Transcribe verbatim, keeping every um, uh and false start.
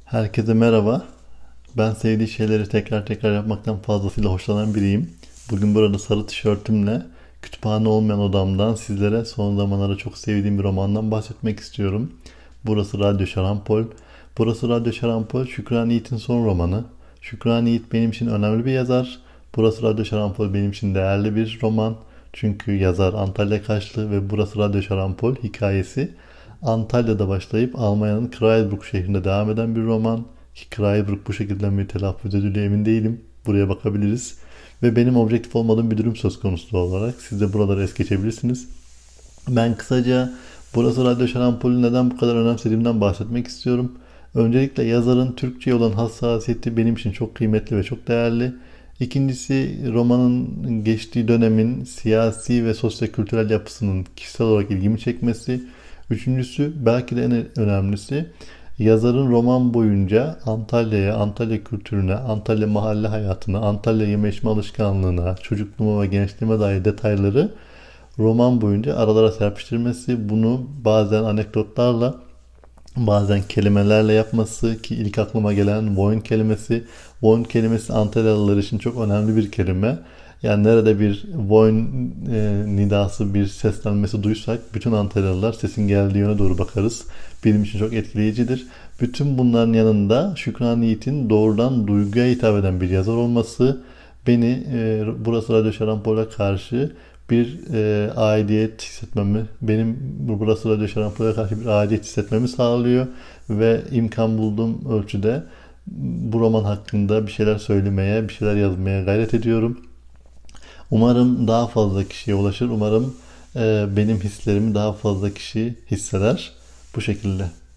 Herkese merhaba. Ben sevdiği şeyleri tekrar tekrar yapmaktan fazlasıyla hoşlanan biriyim. Bugün burada sarı tişörtümle kütüphane olmayan odamdan sizlere son zamanlarda çok sevdiğim bir romandan bahsetmek istiyorum. Burası Radyo Şarampol. Burası Radyo Şarampol, Şükran Yiğit'in son romanı. Şükran Yiğit benim için önemli bir yazar. Burası Radyo Şarampol benim için değerli bir roman. Çünkü yazar Antalya Kaşlı ve Burası Radyo Şarampol hikayesi Antalya'da başlayıp Almanya'nın Freiburg şehrinde devam eden bir roman. Ki Freiburg bu şekilde mi telaffuz ediliyor emin değilim. Buraya bakabiliriz. Ve benim objektif olmadığım bir durum söz konusu olarak siz de buraları es geçebilirsiniz. Ben kısaca Burası Radyo Şarampol'ü neden bu kadar önemsediğimden bahsetmek istiyorum. Öncelikle yazarın Türkçe'ye olan hassasiyeti benim için çok kıymetli ve çok değerli. İkincisi romanın geçtiği dönemin siyasi ve sosyokültürel yapısının kişisel olarak ilgimi çekmesi. Üçüncüsü belki de en önemlisi yazarın roman boyunca Antalya'ya, Antalya kültürüne, Antalya mahalle hayatına, Antalya yeme içme alışkanlığına, çocukluğuma ve gençliğime dair detayları roman boyunca aralara serpiştirmesi, bunu bazen anekdotlarla, bazen kelimelerle yapması ki ilk aklıma gelen Voyn kelimesi. Voyn kelimesi Antalyalılar için çok önemli bir kelime. Yani nerede bir Voyn e, nidası, bir seslenmesi duysak bütün Antalyalılar sesin geldiği yöne doğru bakarız. Benim için çok etkileyicidir. Bütün bunların yanında Şükran Yiğit'in doğrudan duyguya hitap eden bir yazar olması beni e, burası Radyo Şarampol'a karşı bir e, aidiyet hissetmemi, benim burası Radyo Şarampol'a karşı bir aidiyet hissetmemi sağlıyor ve imkan bulduğum ölçüde bu roman hakkında bir şeyler söylemeye, bir şeyler yazmaya gayret ediyorum. Umarım daha fazla kişiye ulaşır. Umarım e, benim hislerimi daha fazla kişi hisseder. Bu şekilde.